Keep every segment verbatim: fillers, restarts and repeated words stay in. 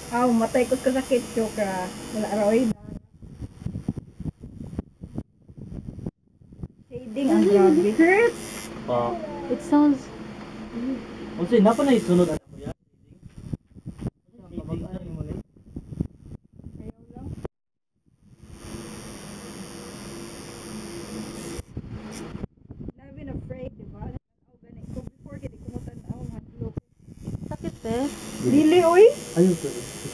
Aw, matay ko kasakit joke ra. Wala ra oy. Shading ang grabe. Hurts. Pa. It sounds. Unsa na pa na isunod ano mo ya? Ayaw lang. I've been afraid, diba? Aw, gani ko before kini ko matan-aw hadlok. Sakit eh. Dili oy. Ayun to.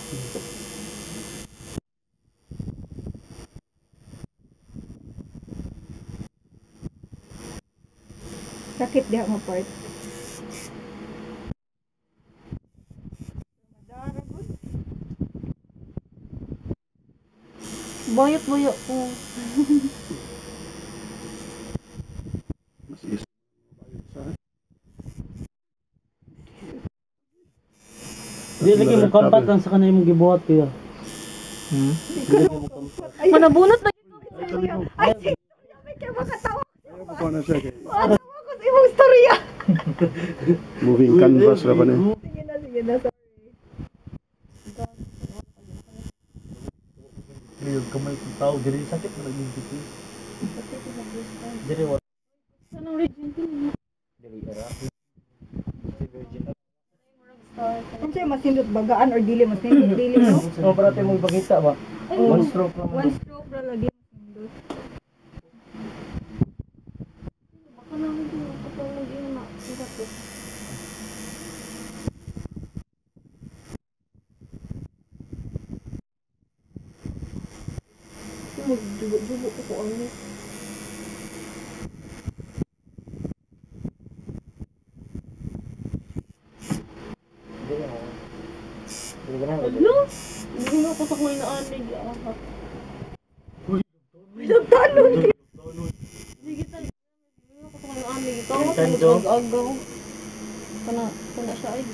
Sakit diha mo part. Madara gud. Boyot-boyo ko. Mas is. Di lagi mo kampat lang sa kanay mong gibuhat kuya. Hmm? Di lagi mo kampat. Manabunot na ito. Ay, sige. May kaya makatawa. Ayaw ko na siya kay Matawa ko sa imong storya. moving canvas ra pa ni. Sige na, sige na. Sorry. Yung kamay kong tao diri sakit na lagi dito. Diri wa. Anong region ko? Diri era. Virgin. Kung sa'yo masindot bagaan or dili, masindot dili, no? So para tayo mo ipakita ba? One stroke lang. One stroke ra lagi masindot. Baka namin din ako pa lagi na. Sikat ko. Magdugo-dugo ko ang ni. Diri mo. Diri ka na. Ano? Hindi mo ako sa kuwi na anig. Aha. May nagtanong. Sige tayo. Hindi mo ako sa kuwi na anig. Ito ako Tanjo. mag-agaw. Kana, kana siya ay.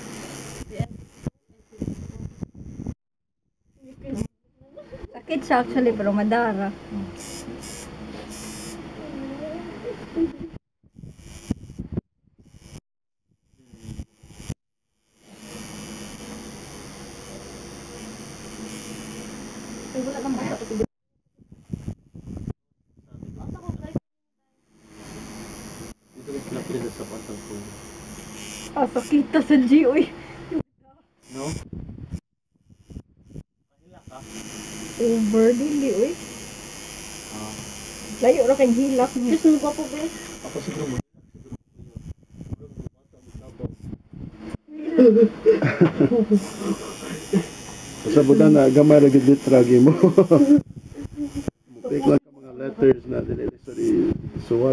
Sakit siya actually, pero madara. Ay, wala kang bata. Dito is napili sa pantang ko. Ah, sakita sa G, uy. No? Kahila ka. Over, dili, uy. Ah. Layo ra kang hilak. Just mo pa po, be. Ako siguro mo. Sa budan na gamay ra gid litragi mo. Mupik lang ka mga letters na dili sorry suwat.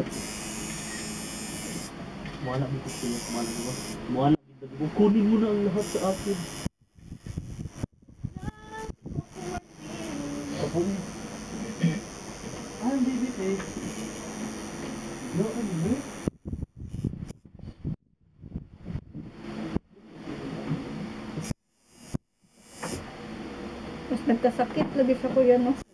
Muana dito sila kumana mo. Muana dito. Kunin mo na ang lahat sa akin. Ako ni. Ah, baby face. No, ano? Mas nagkasakit lagi sa kuya, no?